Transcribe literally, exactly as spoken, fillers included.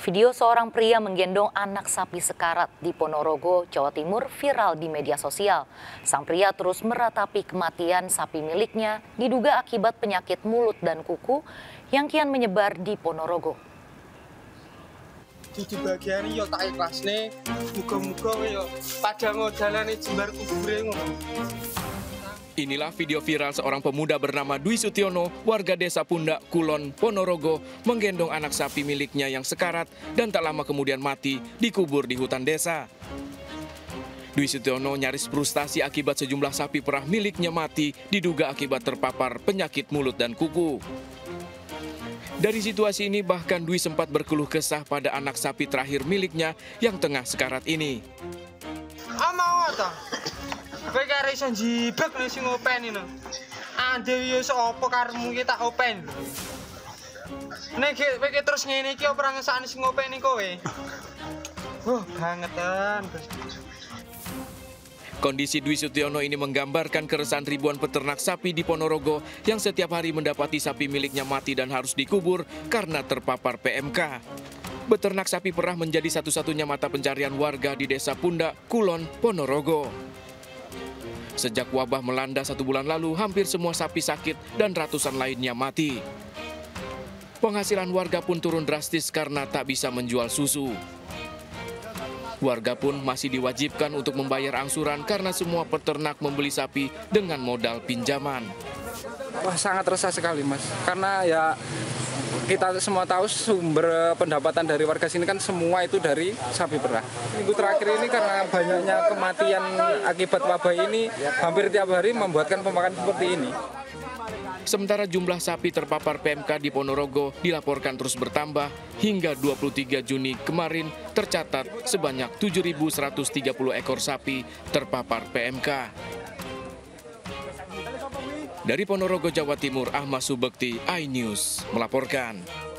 Video seorang pria menggendong anak sapi sekarat di Ponorogo, Jawa Timur viral di media sosial. Sang pria terus meratapi kematian sapi miliknya diduga akibat penyakit mulut dan kuku yang kian menyebar di Ponorogo. Di bagian yo tak ikhlasne, muga-muga yo pada ngodalane jembar kubure ngono. Inilah video viral seorang pemuda bernama Dwi Sutiono, warga desa Pundak, Kulon, Ponorogo, menggendong anak sapi miliknya yang sekarat dan tak lama kemudian mati dikubur di hutan desa. Dwi Sutiono nyaris frustasi akibat sejumlah sapi perah miliknya mati diduga akibat terpapar penyakit mulut dan kuku. Dari situasi ini bahkan Dwi sempat berkeluh kesah pada anak sapi terakhir miliknya yang tengah sekarat ini. Ah mau ta? Kowe kare iso njibek nek sing openi no. Ande yo sapa karemu iki tak open. Nek kowe terus ngene iki ora ngesakne sing openi kowe. Wah, bangetan. Kondisi Dwi Sutiono ini menggambarkan keresahan ribuan peternak sapi di Ponorogo yang setiap hari mendapati sapi miliknya mati dan harus dikubur karena terpapar P M K. Beternak sapi perah menjadi satu-satunya mata pencarian warga di desa Pundak, Kulon, Ponorogo. Sejak wabah melanda satu bulan lalu, hampir semua sapi sakit dan ratusan lainnya mati. Penghasilan warga pun turun drastis karena tak bisa menjual susu. Warga pun masih diwajibkan untuk membayar angsuran karena semua peternak membeli sapi dengan modal pinjaman. Wah, sangat resah sekali, Mas. Karena ya kita semua tahu sumber pendapatan dari warga sini kan semua itu dari sapi perah. Minggu terakhir ini karena banyaknya kematian akibat wabah ini, hampir tiap hari membuatkan pemakan seperti ini. Sementara jumlah sapi terpapar P M K di Ponorogo dilaporkan terus bertambah hingga dua puluh tiga Juni kemarin tercatat sebanyak tujuh ribu seratus tiga puluh ekor sapi terpapar P M K. Dari Ponorogo, Jawa Timur, Ahmad Subekti, iNews melaporkan.